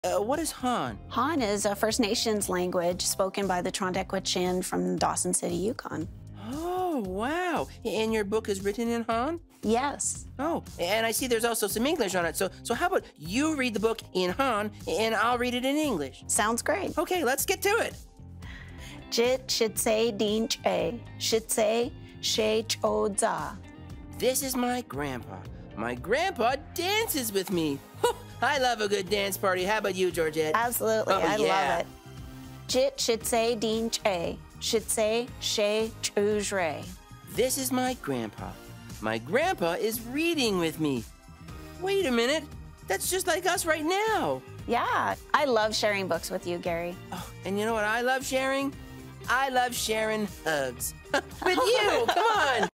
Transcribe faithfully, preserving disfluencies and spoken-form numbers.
Uh, what is Han? Han is a First Nations language spoken by the Hwëch'in from Dawson City, Yukon. Oh, wow. And your book is written in Han? Yes. Oh, and I see there's also some English on it. So, so how about you read the book in Han, and I'll read it in English? Sounds great. Okay, let's get to it. Jit shitse dinch a, shitse she chodza. This is my grandpa. My grandpa dances with me. I love a good dance party. How about you, Georgette? Absolutely, Oh, I yeah. love it. Jit shitse dinch a, shitse she chujre. This is my grandpa. My grandpa is reading with me. Wait a minute. That's just like us right now. Yeah, I love sharing books with you, Gary. Oh, and you know what I love sharing? I love sharing hugs. With you. Come on.